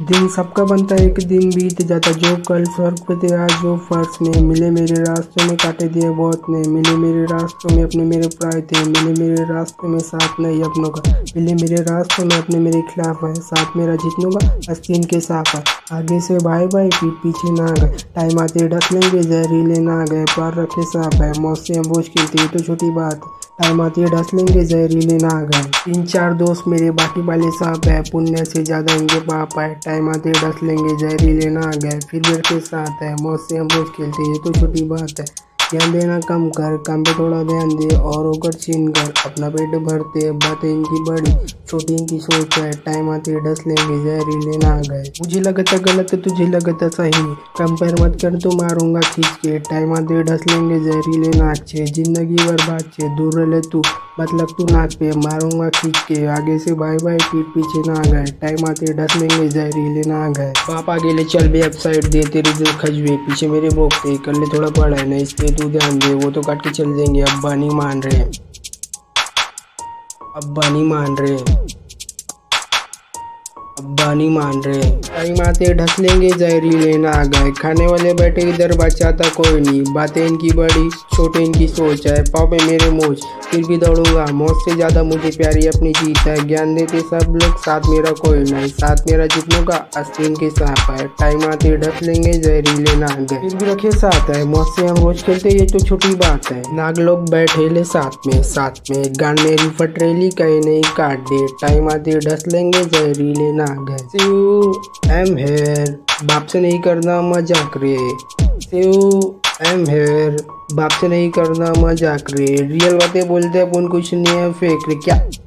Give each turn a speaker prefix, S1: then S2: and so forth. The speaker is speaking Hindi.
S1: दिन सबका बनता है, एक दिन बीत जाता जो कल स्वर्ग पे थे आज जो फर्श में। मिले मेरे रास्तों में काटे दिए बहुत ने, मिले मेरे रास्तों में अपने मेरे पराए थे। मिले मेरे रास्तों में साथ नहीं अपनों का, मिले मेरे रास्तों में अपने मेरे खिलाफ है। साथ मेरा जितनों का आस्तीन के साफ है। आगे से भाई भाई पीठ पीछे ना गए, टाइम आते ढक लेंगे जहरीले ना गए। पार रखे साफ है, मौत से हम मुश्किल थी तो छोटी बात है। टाइम आती ढस लेंगे जहरीले ना गए। 3-4 दोस्त मेरे बाकी वाले सांप है, पुण्य से ज्यादा इनके पाप है। टाइम आते ढस लेंगे जहरीले ना गए, फिर मेरे के साथ है। मौत से हम रोज खेलते ये तो छोटी बात है। ध्यान देना कम कर, काम पे थोड़ा ध्यान दे और होकर छीन कर। अपना पेट भरते बातें इनकी बड़ी, छोटी इनकी सोच है। टाइम आते ढस लेंगे जहरीले ना गए। मुझे लगता गलत तुझे लगता सही, कंपेयर मत कर तो मारूंगा खींच के। टाइम आते ढस लेंगे जहरीले नाक छे, जिंदगी बर्बाद छे। दूर रह तू मतलब तू नाक पे मारूंगा खींच के। आगे से भाई भाई पीठ पीछे ना गए, टाइम आते ढस लेंगे जहरीले ना गए। पापा आगे ले चल बे, अब साइड दे तेरे दिल खजबे। पीछे मेरे भोगते कर ले थोड़ा पड़ा है ना, इस पे तू ध्यान दे। वो तो काट के चल देंगे, अब्बा नहीं मान रहे, अब्बा नहीं मान रहे, अब्बा नहीं मान रहे। टाइम आते ढस लेंगे जहरीले ना गए। खाने वाले बैठे इधर बचाता कोई नहीं, बातें इनकी बड़ी छोटे इनकी सोच है। पापे मेरे मोज फिर भी दौड़ूंगा, मौत से ज्यादा मुझे प्यारी अपनी जीत है। ज्ञान देते सब लोग साथ मेरा कोई नहीं, साथ मेरा जितनों का आस्तीन के साफ है। टाइम आते ढस लेंगे जहरीले ना गए, फिर भी रखे साथ है। मौत से हम रोज खेलते ये तो छोटी बात है। नाग लोग बैठे ले साथ में गान मेरी फटरेली कहीं नहीं काट दे। टाइम आते ढस लेंगे जहरीले ना गए। एम हेयर बाप से नहीं करना मजाक रे, एम हेयर बाप से नहीं करना मजाक रे। रियल बातें बोलते अपन कुछ नहीं है फेक रे क्या।